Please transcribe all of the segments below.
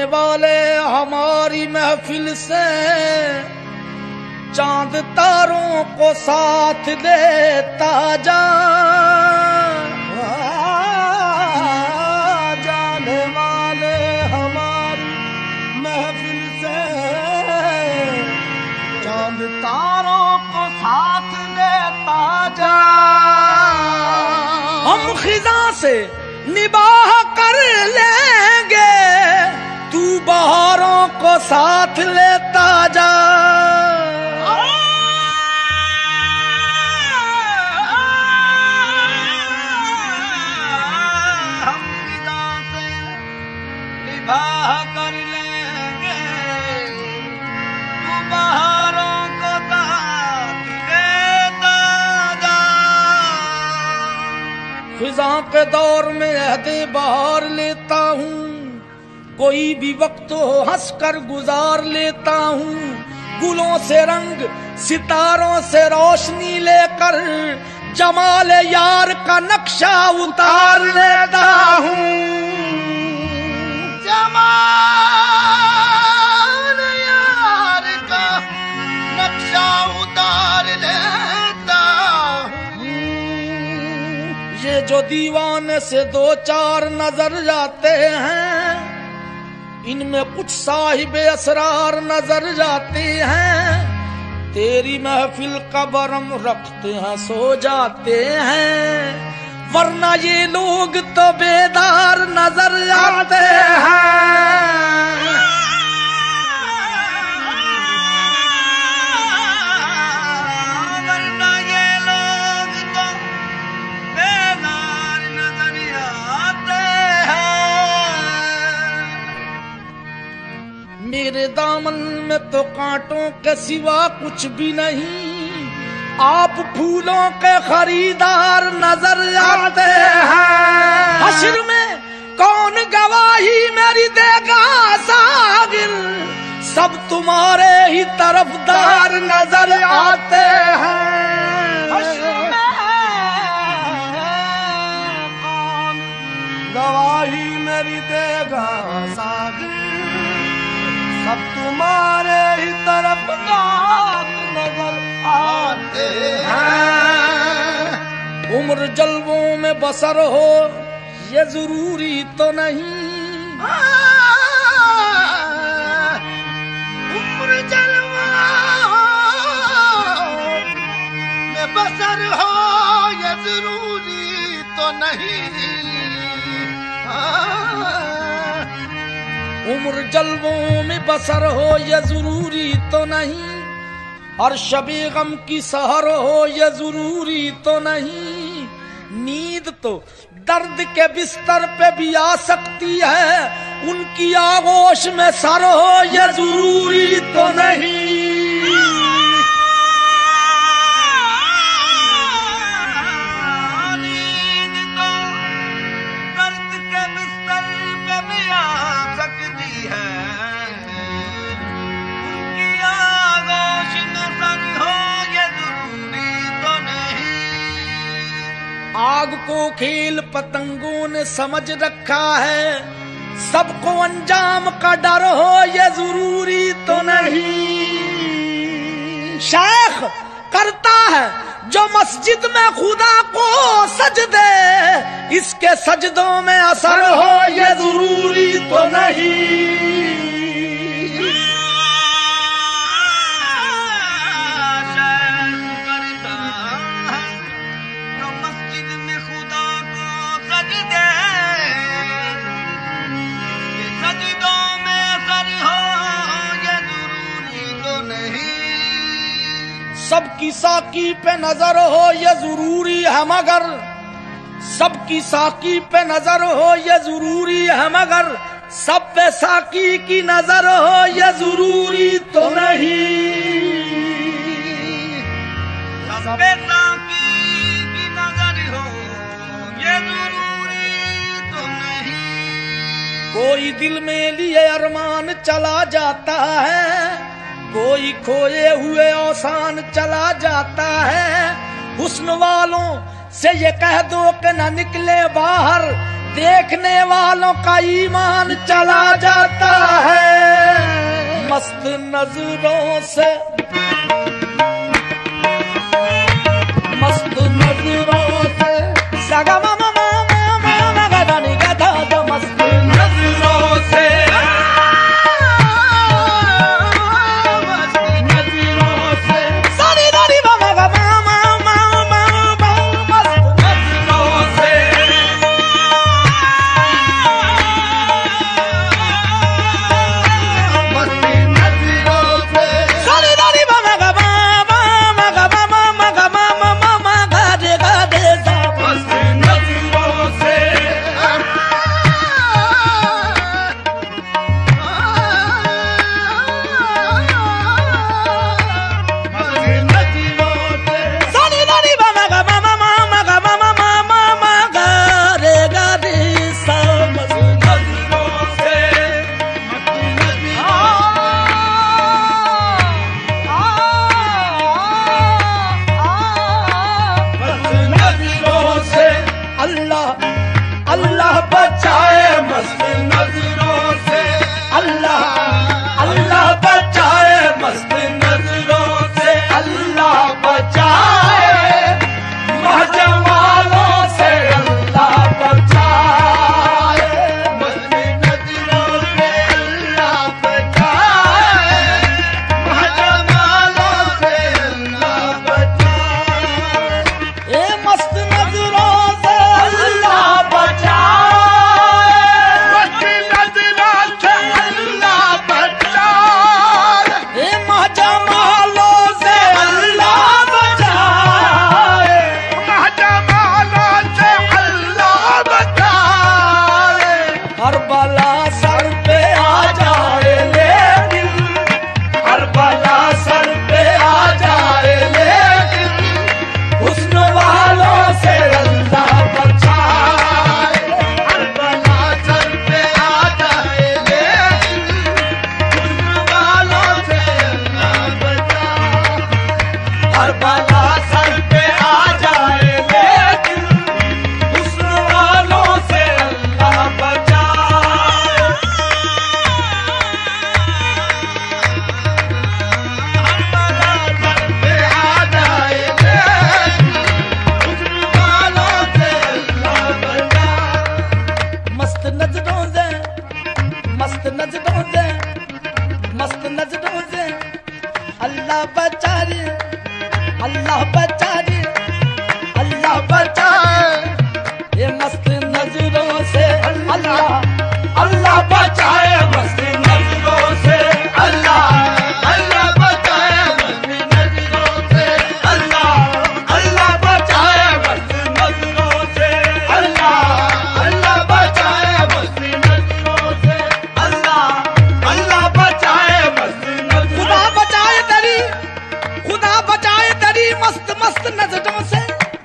वाले हमारी महफिल से चांद तारों को साथ लेता जा। जाने वाले हमारी महफिल से चांद तारों को साथ लेता जा। हम खिजा से निबाह कर लेंगे, तू बहारों को साथ लेता जा। हम खिजा से निबाह कर लेंगे, तू बहारों को साथ लेता जा। खिजा के दौर में अहदे बहार लेता हूँ, कोई भी वक्त हो हंस कर गुजार लेता हूँ। गुलों से रंग सितारों से रोशनी लेकर जमाल यार का नक्शा उतार लेता हूँ। जमाल यार का नक्शा उतार लेता हूँ। ये जो दीवाने से दो चार नजर जाते हैं, इनमें कुछ साहिबे असरार नजर जाते हैं। तेरी महफिल का बरम रखते हैं सो जाते हैं, वरना ये लोग तो बेदार नजर आते हैं। वरना ये लोग तो बेदार नजर आते हैं। मेरे दामन में तो कांटों के सिवा कुछ भी नहीं, आप फूलों के खरीदार नजर आते हैं। हश्र में कौन गवाही मेरी देगा सागिर, सब तुम्हारे ही तरफदार नजर आते हैं। हश्र में कौन गवाही मेरी देगा सागिर, सब तुम्हारे ही तरफदार नजर आते हैं। उम्र जलवों में बसर हो ये जरूरी तो नहीं, उम्र जलवों में बसर हो ये जरूरी तो नहीं। उम्र जलवों में बसर हो ये जरूरी तो नहीं, और शबे गम की सहर हो ये जरूरी तो नहीं। नींद तो दर्द के बिस्तर पे भी आ सकती है, उनकी आगोश में सर हो ये जरूरी तो नहीं। आग को खेल पतंगों ने समझ रखा है, सबको अंजाम का डर हो ये जरूरी तो नहीं। शेख करता है जो मस्जिद में खुदा को सजदे, इसके सजदों में असर हो ये जरूरी तो नहीं। सबकी साकी पे नजर हो ये जरूरी है मगर, सबकी साकी पे नजर हो ये जरूरी है मगर, सब पे साकी की नजर हो ये जरूरी तो नहीं। सब पे साकी की नजर हो ये जरूरी तो नहीं। कोई दिल में लिए अरमान चला जाता है, कोई खोए हुए औसान चला जाता है। हुस्न वालों से ये कह दो कि न निकले बाहर, देखने वालों का ईमान चला जाता है मस्त नजरों से, मस्त नजरों से सगा मामा मामा गदानी गदा द मस्त नजरों से, मस्त नजरों से सारी दानी मामा मामा मामा मस्त नजरों से, मस्त नजरों से सारी दानी मामा अल्लाह बचा रे, अल्लाह बचा रे, अल्लाह बचा ये मस्त नजरों से, अल्लाह अल्लाह बचाए मस्त नजरों से, अल्लाह अल्लाह बचाए मस्त नजरों से, अल्लाह अल्लाह बचाए मस्त नजरों से, अल्लाह अल्लाह बचाए मस्त नजरों से, अल्लाह अल्लाह बचाए मस्त नजरों से, खुदा बचाए तेरी मस्त मस्त नजरों से,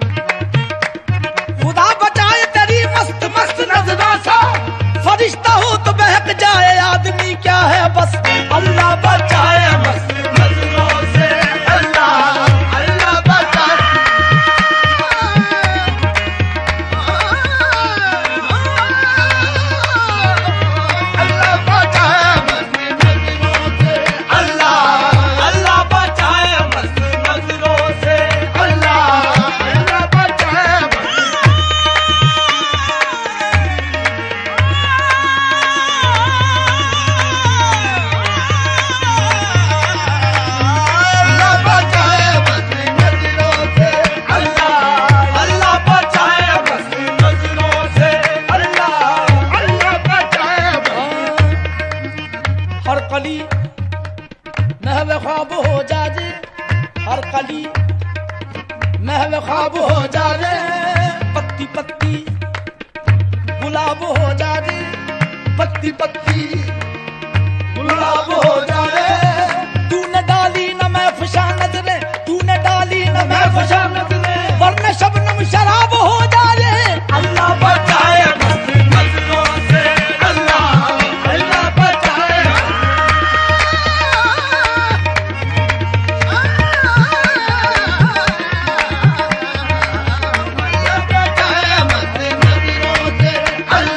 खुदा बचाए तेरी मस्त मस्त नजरों से, फरिश्ता हो तो बहक जाए आदमी क्या है बस, अल्लाह बचाए मस्त नजरों से, अल्लाह अल्लाह बचाए, अल्लाह बचाए मस्त नजरों से, अल्लाह अल्लाह बचाए मस्त नजरों से, अल्लाह अल्लाह बचाए हर कली महव ख्वाब हो जाए, हर कली महव ख्वाब हो जाए, पत्ती पत्ती गुलाब हो जाए, पत्ती पत्ती गुलाब हो जाए, तूने डाली न मैं फशा नजरे, तूने डाली न मैं फशा नजरे, वरना शबनम शराब हो जाए, अल्लाह बचाए मस्त नजरों से, अल्लाह अल्लाह बचाए, अल्लाह बचाए मस्त नजरों से, अल्लाह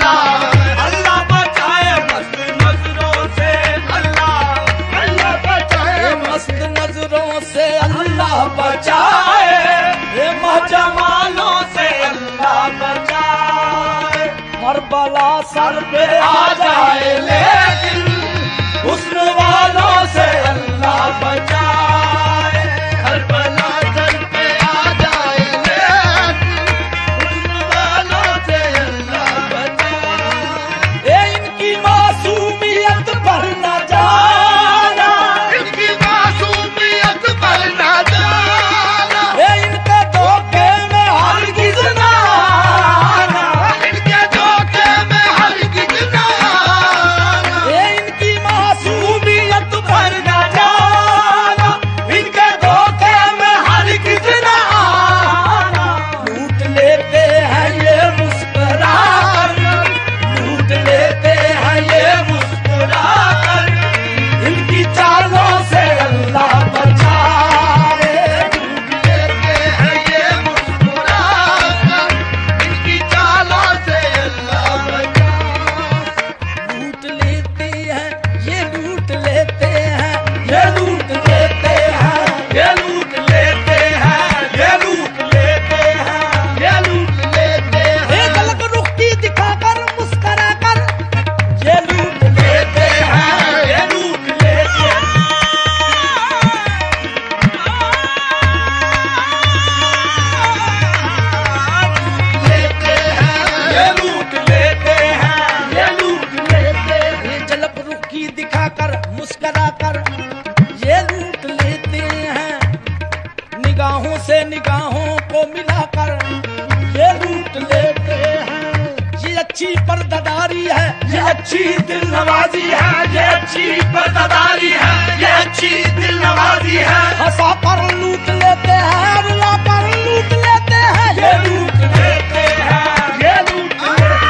सर पे आ जाए, लेकिन हुस्न वालों से अल्लाह बचाए। हर बला सर पे आ जाए, लेकिन हुस्न वालों से अल्लाह बचाए। ये इनकी मासूमियत पर न जाना, इनकी मासूमियत पर न जाना, ये इनके धोखे में हरगिज़ ना आना, इनके धोखे में हरगिज़ न आना। ये इनकी मासूमियत पर न जाना, इनके धोखे में हरगिज़ ना आना। लूट लेते हैं ये मुस्कुरा कर, लूट लेते हैं ये मुस्कुरा कर, इनकी चालों से अल्लाह बचाए। लेते हैं ये मुस्कुरा कर, इनकी चालों से अल्लाह बचाए। लूट लेते हैं ये लूट लेते हैं, ये लूट लेते हैं, ये लूट लेते हैं, ये लूट लेते हैं, ये लूट लेते हैं। एक अलग रुख की दिखाकर मुस्कुरा कर, ये लूट लेते हैं, ये लूट लेते हैं। लेते हैं ये लूट लेते हैं, ये लूट लेते हैं। ये झलक रुख की दिखाकर मुस्कुरा कर ये लूट लेते हैं, निगाहों से निगाहों को मिलाकर ये लूट लेते हैं। ये अच्छी पर्दादारी है, ये अच्छी दिल नवाजी है, ये अच्छी पर्दादारी है, ये अच्छी दिल नवाजी है। हंसा कर लूट लेते हैं, रुला कर लूट लेते हैं, ये लूट लेते हैं, ये लूट लेते हैं।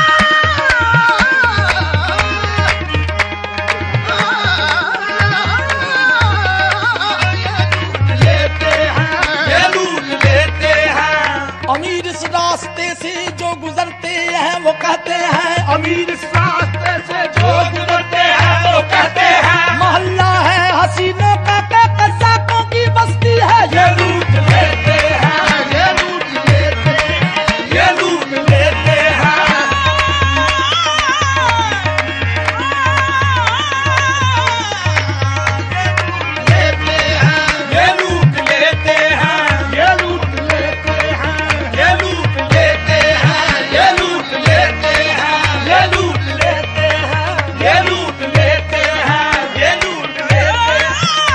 लेते हैं ये लूट लेते हैं। अमीर इस रास्ते से जो गुजरते हैं वो कहते हैं, अमीर इस रास्ते से जो गुजरते हैं वो कहते हैं, मोहल्ला है हसीनों का कसाकों की बस्ती है। ये लूट लेते हैं, ये लूट लेते हैं ये लूट लेते हैं। लेते हैं ये लूट लेते हैं, ये लूट लेते हैं, ये लूट लेते हैं, ये लूट लेते हैं, ये लूट लेते हैं, ये लूट लेते हैं, ये लूट लेते हैं।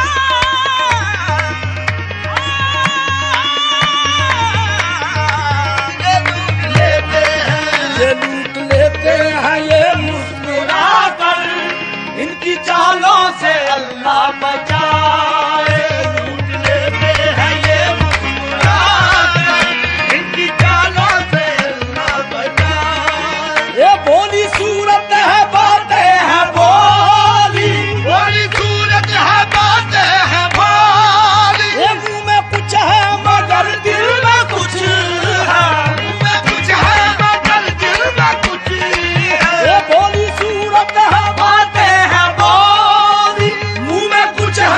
लेते हैं ये लूट लेते हैं ये मुस्कुरा कर, इनकी चालों से अल्लाह बचाए। लूट लेते हैं ये मुस्कुरा कर, इनकी चालों से अल्लाह बचाए। ये बोली सूरत है बातें हैं बोली, बोली सूरत है बातें हैं भोली, ये मुंह में कुछ है मगर दिल में कुछ है। में कुछ है मगर दिल में कुछ है। ये बोली सूरत है बातें हैं बोली, मुंह में कुछ